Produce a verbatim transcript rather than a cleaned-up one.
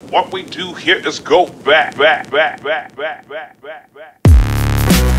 What we do here is go back, back, back, back, back, back, back, back.